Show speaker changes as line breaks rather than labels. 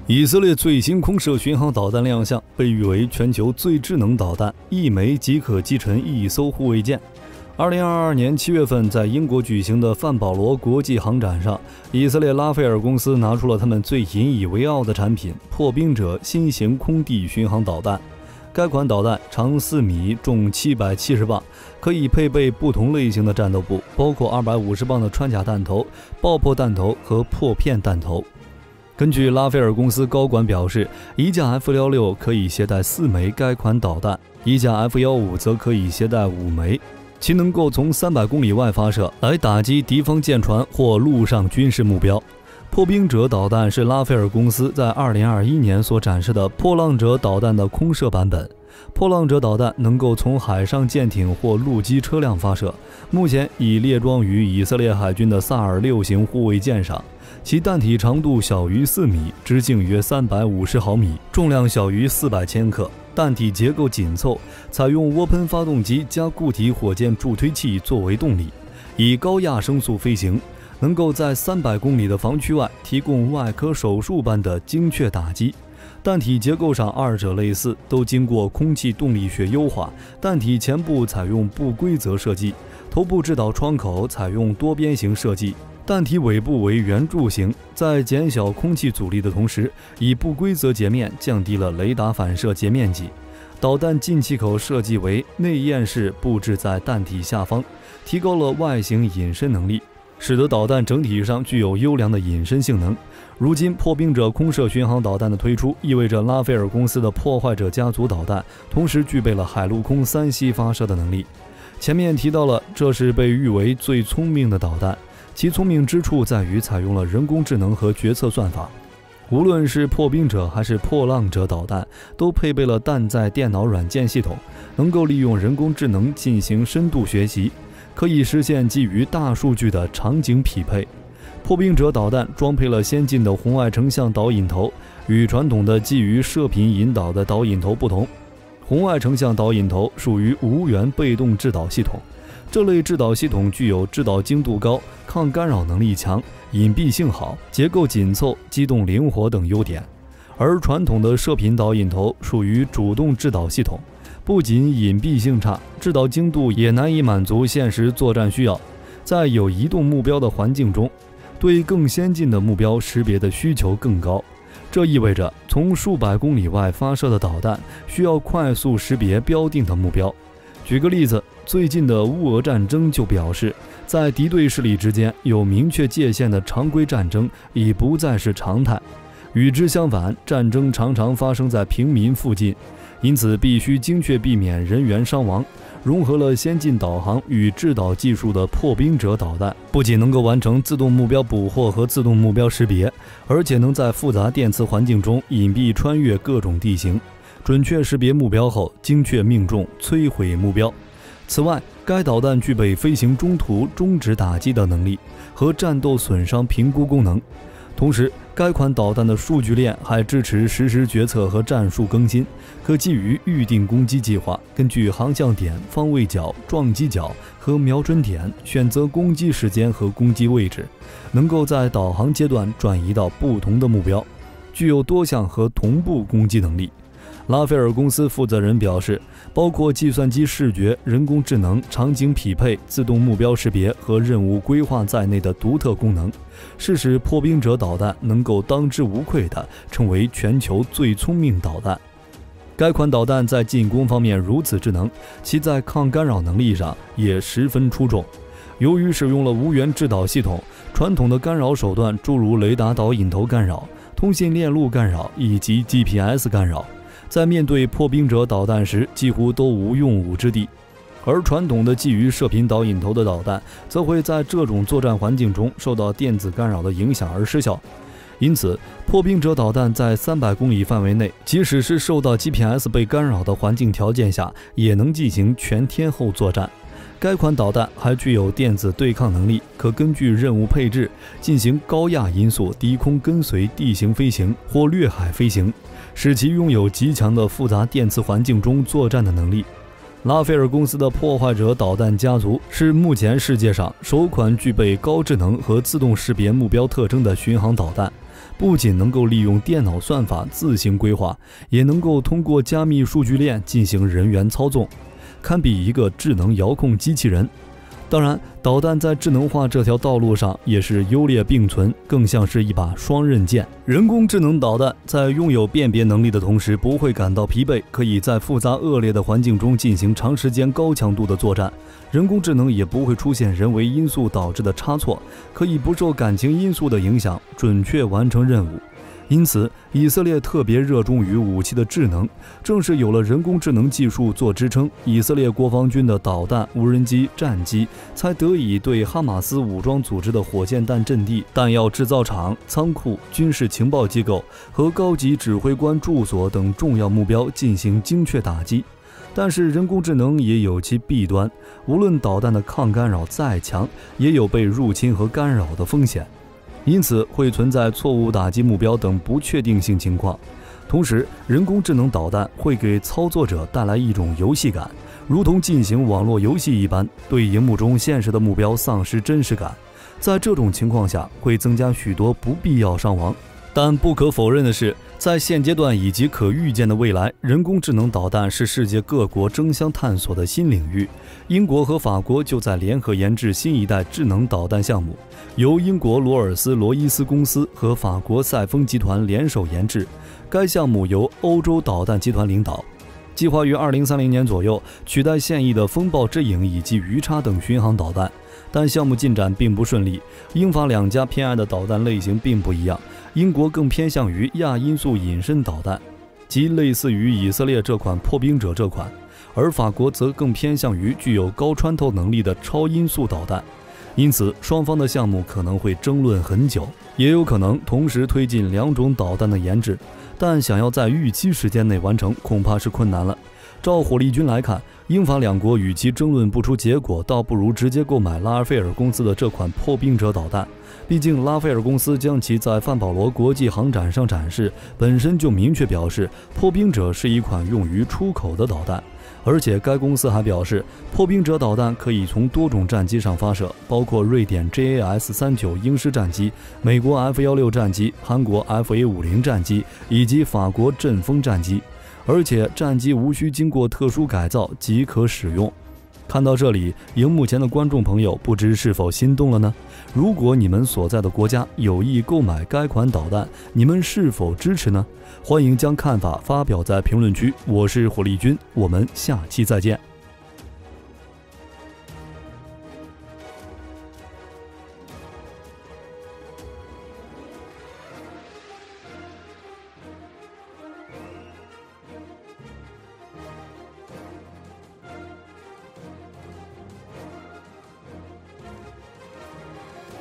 以色列最新空射巡航导弹亮相，被誉为全球最智能导弹，一枚即可击沉1艘护卫舰。2022年7月份，在英国举行的范保罗国际航展上，以色列拉斐尔公司拿出了他们最引以为傲的产品——破冰者新型空地巡航导弹。该款导弹长4米，重770磅，可以配备不同类型的战斗部，包括250磅的穿甲弹头、爆破弹头和破片弹头。根据拉斐尔公司高管表示，一架 F-16可以携带4枚该款导弹，一架 F-15则可以携带5枚，其能够从300公里外发射，来打击敌方舰船或陆上军事目标。破冰者导弹是拉斐尔公司在2021年所展示的破浪者导弹的空射版本。破浪者导弹能够从海上舰艇或陆基车辆发射，目前已列装于以色列海军的萨尔6型护卫舰上。其弹体长度小于4米，直径约350毫米，重量小于400千克，弹体结构紧凑，采用涡喷发动机加固体火箭助推器作为动力，以高压升速飞行，能够在300公里的防区外提供外科手术般的精确打击。弹体结构上二者类似，都经过空气动力学优化。弹体前部采用不规则设计，头部制导窗口采用多边形设计，弹体尾部为圆柱形，在减小空气阻力的同时，以不规则截面降低了雷达反射截面积。导弹进气口设计为内焰式，布置在弹体下方，提高了外形隐身能力，使得导弹整体上具有优良的隐身性能。如今破冰者空射巡航导弹的推出，意味着拉斐尔公司的破坏者家族导弹同时具备了海陆空3栖发射的能力。前面提到了，这是被誉为最聪明的导弹，其聪明之处在于采用了人工智能和决策算法。无论是破冰者还是破浪者导弹，都配备了弹载电脑软件系统，能够利用人工智能进行深度学习，可以实现基于大数据的场景匹配。破冰者导弹装配了先进的红外成像导引头，与传统的基于射频引导的导引头不同。红外成像导引头属于无源被动制导系统，这类制导系统具有制导精度高、抗干扰能力强、隐蔽性好、结构紧凑、机动灵活等优点。而传统的射频导引头属于主动制导系统，不仅隐蔽性差，制导精度也难以满足现实作战需要。在有移动目标的环境中，对更先进的目标识别的需求更高。这意味着从数百公里外发射的导弹需要快速识别标定的目标。举个例子，最近的乌俄战争就表示，在敌对势力之间有明确界限的常规战争已不再是常态。与之相反，战争常常发生在平民附近，因此必须精确避免人员伤亡。融合了先进导航与制导技术的破冰者导弹，不仅能够完成自动目标捕获和自动目标识别，而且能在复杂电磁环境中隐蔽穿越各种地形，准确识别目标后精确命中摧毁目标。此外，该导弹具备飞行中途终止打击的能力和战斗损伤评估功能。同时，该款导弹的数据链还支持实时决策和战术更新，可基于预定攻击计划，根据航向点、方位角、撞击角和瞄准点选择攻击时间和攻击位置，能够在导航阶段转移到不同的目标，具有多项和同步攻击能力。拉斐尔公司负责人表示，包括计算机视觉、人工智能、场景匹配、自动目标识别和任务规划在内的独特功能，是使破冰者导弹能够当之无愧地成为全球最聪明导弹。该款导弹在进攻方面如此智能，其在抗干扰能力上也十分出众。由于使用了无源制导系统，传统的干扰手段诸如雷达导引头干扰、通信链路干扰以及 GPS 干扰，在面对破冰者导弹时几乎都无用武之地。而传统的基于射频导引头的导弹则会在这种作战环境中受到电子干扰的影响而失效。因此，破冰者导弹在300公里范围内，即使是受到 GPS 被干扰的环境条件下，也能进行全天候作战。该款导弹还具有电子对抗能力，可根据任务配置进行高压音速低空跟随地形飞行或掠海飞行，使其拥有极强的复杂电磁环境中作战的能力。拉斐尔公司的破坏者导弹家族是目前世界上首款具备高智能和自动识别目标特征的巡航导弹。 不仅能够利用电脑算法自行规划，也能够通过加密数据链进行人员操纵，堪比一个智能遥控机器人。当然，导弹在智能化这条道路上也是优劣并存，更像是一把双刃剑。人工智能导弹在拥有辨别能力的同时，不会感到疲惫，可以在复杂恶劣的环境中进行长时间高强度的作战。人工智能也不会出现人为因素导致的差错，可以不受感情因素的影响，准确完成任务。因此，以色列特别热衷于武器的智能，正是有了人工智能技术做支撑，以色列国防军的导弹、无人机、战机才得以对哈马斯武装组织的火箭弹阵地、弹药制造厂、仓库、军事情报机构和高级指挥官住所等重要目标进行精确打击。但是人工智能也有其弊端，无论导弹的抗干扰再强，也有被入侵和干扰的风险。因此会存在错误打击目标等不确定性情况。同时，人工智能导弹会给操作者带来一种游戏感，如同进行网络游戏一般，对荧幕中现实的目标丧失真实感。在这种情况下，会增加许多不必要伤亡。但不可否认的是，在现阶段以及可预见的未来，人工智能导弹是世界各国争相探索的新领域。英国和法国就在联合研制新一代智能导弹项目，由英国罗尔斯罗伊斯公司和法国赛丰集团联手研制。该项目由欧洲导弹集团领导，计划于2030年左右取代现役的风暴之影以及鱼叉等巡航导弹。但项目进展并不顺利，英法两家偏爱的导弹类型并不一样。英国更偏向于亚音速隐身导弹，即类似于以色列这款破冰者这款，而法国则更偏向于具有高穿透能力的超音速导弹。因此，双方的项目可能会争论很久，也有可能同时推进两种导弹的研制，但想要在预期时间内完成，恐怕是困难了。照火力军来看，英法两国与其争论不出结果，倒不如直接购买拉斐尔公司的这款破冰者导弹。毕竟拉斐尔公司将其在范保罗国际航展上展示，本身就明确表示破冰者是一款用于出口的导弹。而且该公司还表示，破冰者导弹可以从多种战机上发射，包括瑞典 JAS-39 鹰狮战机、美国 F-16 战机、韩国 FA-50 战机以及法国阵风战机。而且战机无需经过特殊改造即可使用。看到这里，荧幕前的观众朋友不知是否心动了呢？如果你们所在的国家有意购买该款导弹，你们是否支持呢？欢迎将看法发表在评论区。我是火力军，我们下期再见。